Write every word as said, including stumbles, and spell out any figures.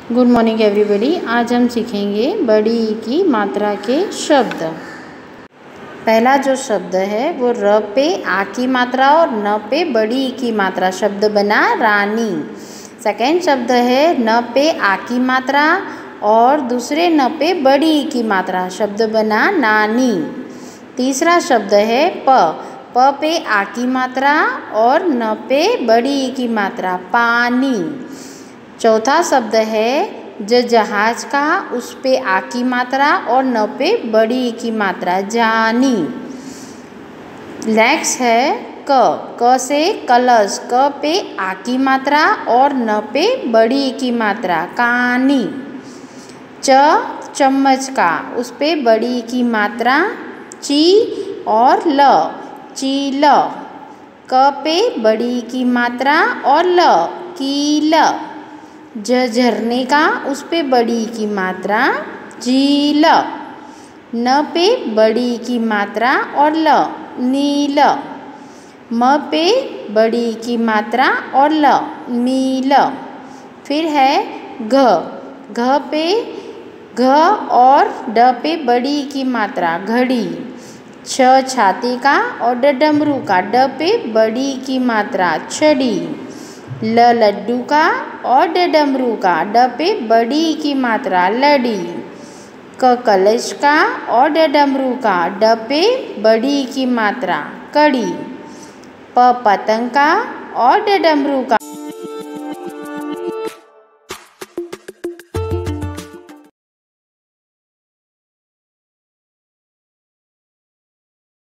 Good morning everybody. आज हम सीखेंगे बड़ी ई की मात्रा के शब्द। पहला जो शब्द है वो र पे आ की मात्रा और न पे बड़ी ई की मात्रा, शब्द बना रानी। सेकेंड शब्द है न पे आ की मात्रा और दूसरे न पे बड़ी ई की मात्रा, शब्द बना नानी। तीसरा शब्द है प प पे आ की मात्रा और न पे बड़ी ई की मात्रा, पानी। चौथा शब्द है ज जहाज का, उस पे आ की मात्रा और न पे बड़ी ई की मात्रा, जानी। नेक्स्ट है क क से कलश, क पे आ की मात्रा और न पे बड़ी ई की मात्रा, कानी। च चम्मच का, उस पे बड़ी ई की मात्रा, ची और ल, चील। क पे बड़ी ई की मात्रा और ल, कील। ज झरने का, उस पे बड़ी ई की मात्रा, झील। न पे बड़ी ई की मात्रा और ल, नील। म पे बड़ी ई की मात्रा और ल, मील। फिर है घ घ पे घ और ड पे बड़ी ई की मात्रा, घड़ी। छ छाती का और ड डमरू का, ड पे बड़ी ई की मात्रा, छड़ी। ल लड्डू का और ड डमरू का, ड पे बड़ी ई की मात्रा, लड़ी। क कलश का और ड डमरू का, ड पे बड़ी ई की मात्रा, कड़ी। प पतंग का और ड डमरू का,